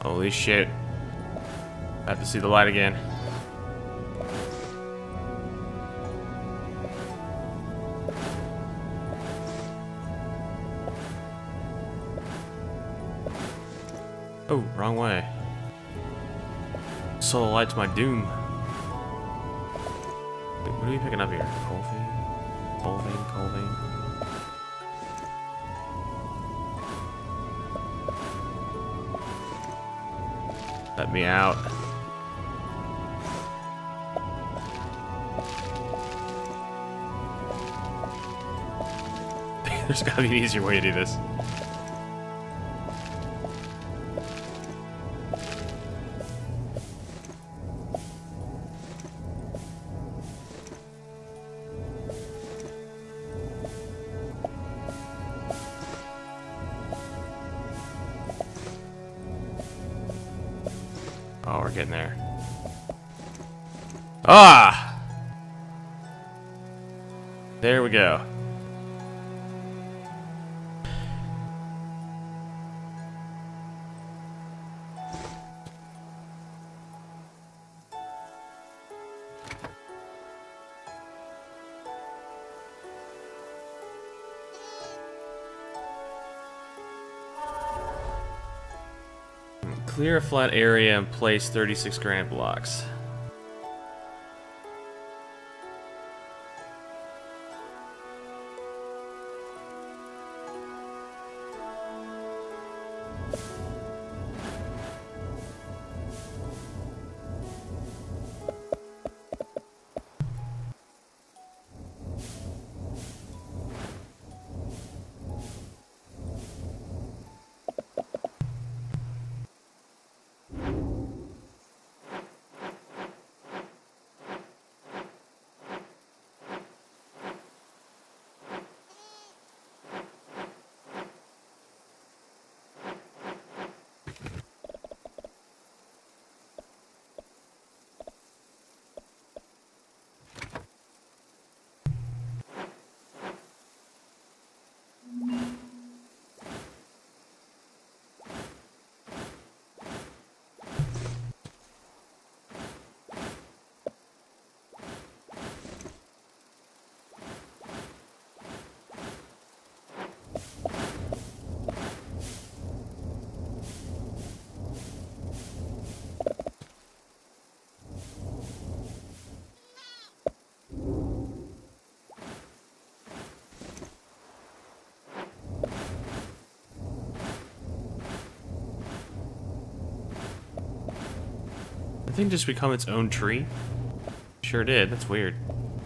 Holy shit. I have to see the light again. Oh, wrong way. Saw the light to my doom. Wait, what are we picking up here? Coal vein? Coal vein? Coal vein? Let me out. There's gotta be an easier way to do this. Oh, we're getting there. Ah! There we go. Clear a flat area and place 36 granite blocks. The thing just become its own tree? Sure did, that's weird.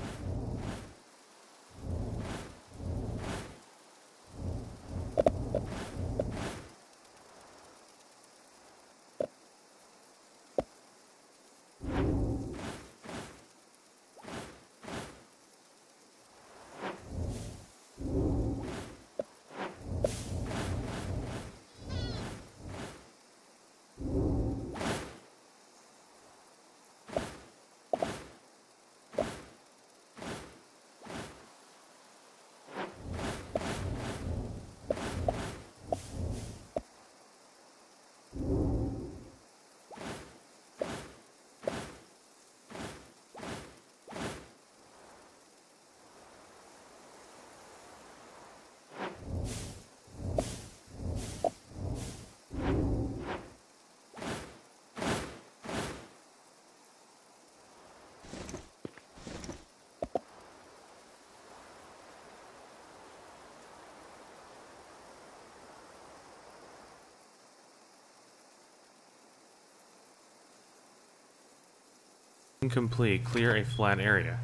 Incomplete. Clear a flat area.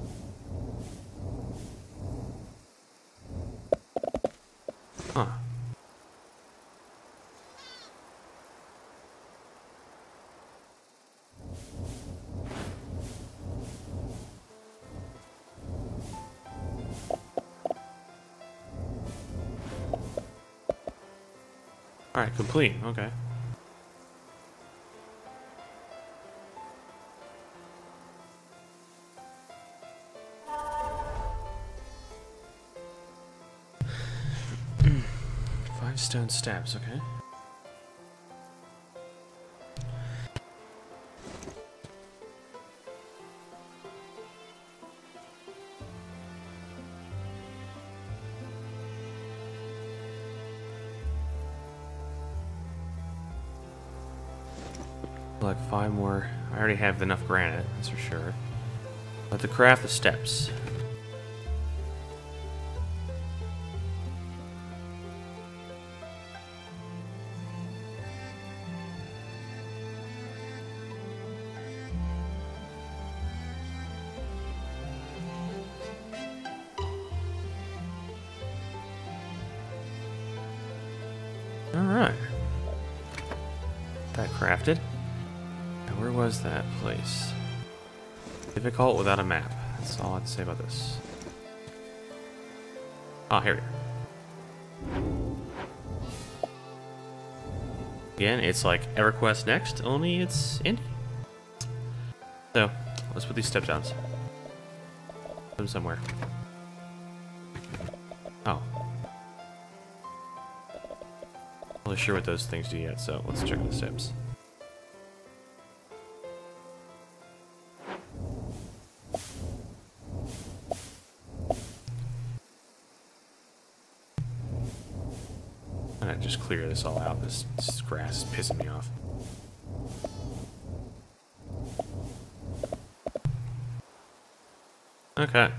Huh. Alright, complete. Okay. Five stone steps, okay. Like 5 more. I already have enough granite, that's for sure. But to craft the steps. Alright. That crafted. Now, where was that place? Difficult without a map. That's all I have to say about this. Ah, here we are. Again, it's like EverQuest Next, only it's indie. So, let's put these steps down. Put them somewhere. Oh. I'm not really sure what those things do yet, so let's check the steps. I'm gonna just clear this all out. This grass is pissing me off. Okay.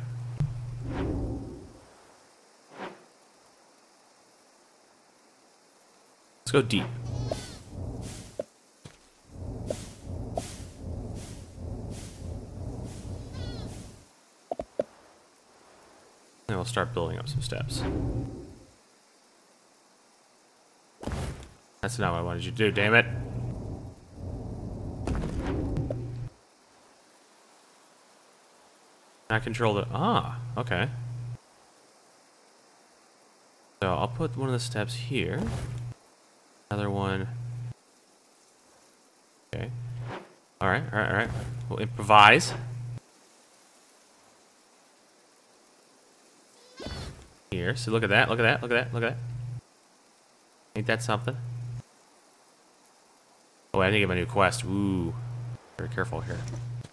Let's go deep. And we'll start building up some steps. That's not what I wanted you to do, damn it. I control the... Ah, okay. So I'll put one of the steps here. Another one. Okay. Alright, alright, alright. We'll improvise. Here, so look at that, look at that, look at that, look at that. Ain't that something? Oh, I need to get my new quest. Ooh. Very careful here.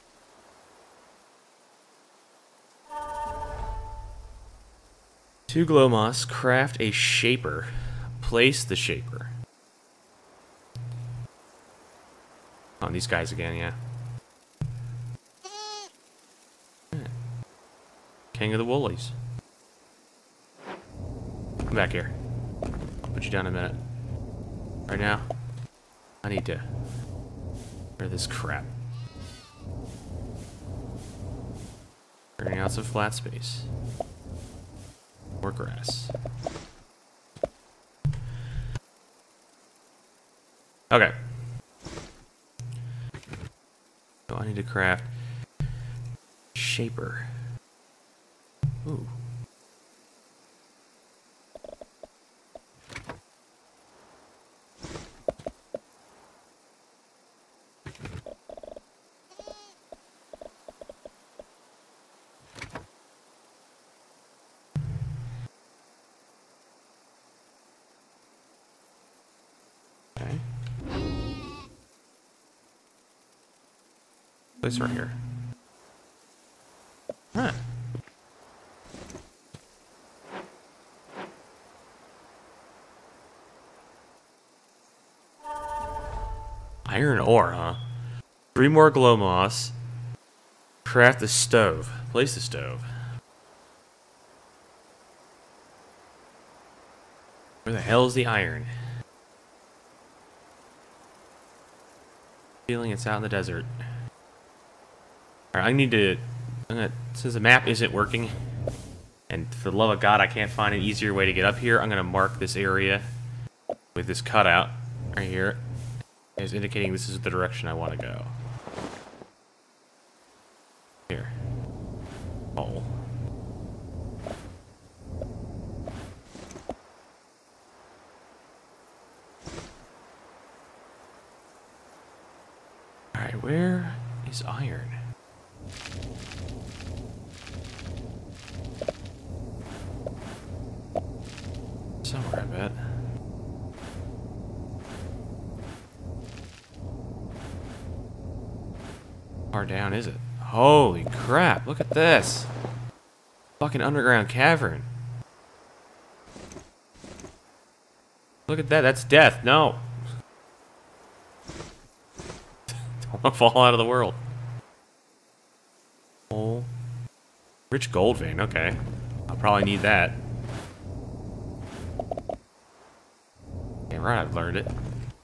Two glow moss, craft a shaper. Place the shaper. Oh, these guys again, yeah. King of the Woolies. Come back here. I'll put you down in a minute. Right now, I need to clear this crap. Clearing out some flat space. More grass. Okay. So I need to craft shaper. Ooh. Okay. Place right here. Huh. Iron ore, huh? 3 more glow moss. Craft the stove. Place the stove. Where the hell is the iron? Feeling it's out in the desert. Alright, I need to... since the map isn't working, and for the love of God I can't find an easier way to get up here, I'm going to mark this area with this cutout right here. It's indicating this is the direction I want to go. Here. Oh. Where is iron? Somewhere, I bet. How far down is it? Holy crap, look at this. Fucking underground cavern. Look at that, that's death. No. Don't want to fall out of the world. Oh. Rich gold vein, okay. I'll probably need that. Yeah, right, I've learned it.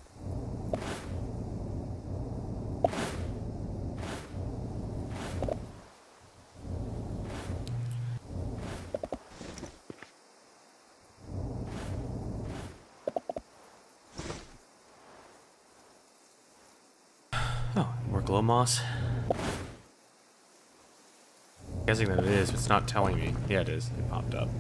Oh, more glow moss. Guessing that it is, but it's not telling me. Yeah, it is. It popped up.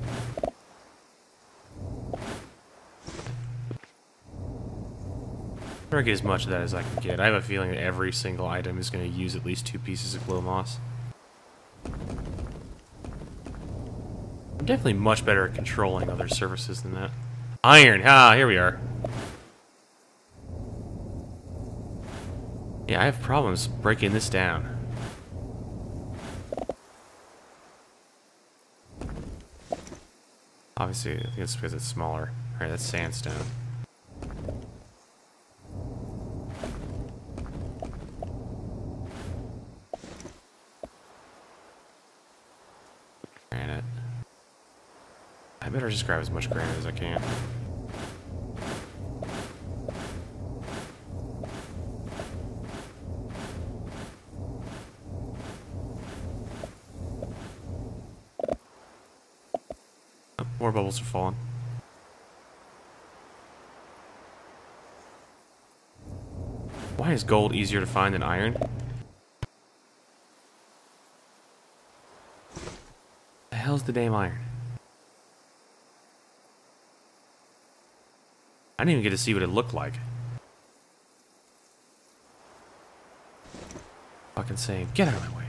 I'm gonna get as much of that as I can get. I have a feeling that every single item is going to use at least 2 pieces of glow moss. I'm definitely much better at controlling other surfaces than that. Iron! Ah, here we are. Yeah, I have problems breaking this down. Obviously, I think it's because it's smaller. Alright, that's sandstone. Granite. I better just grab as much granite as I can. Oh, more bubbles are falling. Why is gold easier to find than iron? The hell's the damn iron? I didn't even get to see what it looked like. Fucking saying, get out of my way.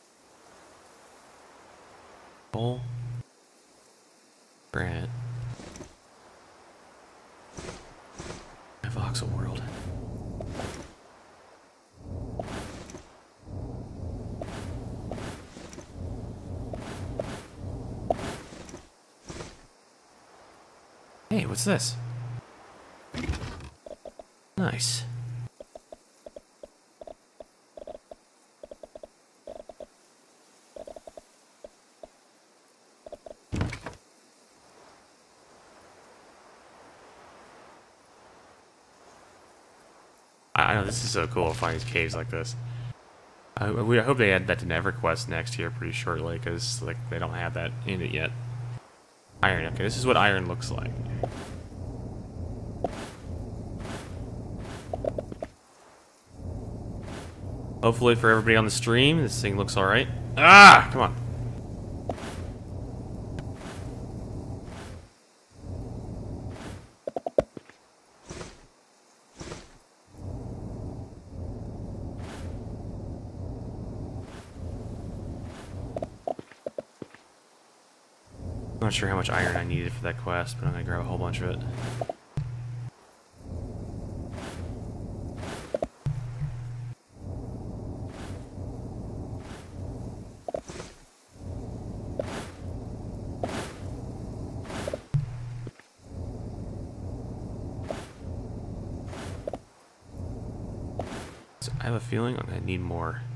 Coal. Granite. My voxel world. Hey, what's this? Nice. I know, this is so cool to find these caves like this. I hope they add that to EverQuest next year pretty shortly, because like they don't have that in it yet. Iron, okay, this is what iron looks like. Hopefully for everybody on the stream, this thing looks alright. Ah! Come on. I'm not sure how much iron I needed for that quest, but I'm gonna grab a whole bunch of it. So I have a feeling I'm gonna need more.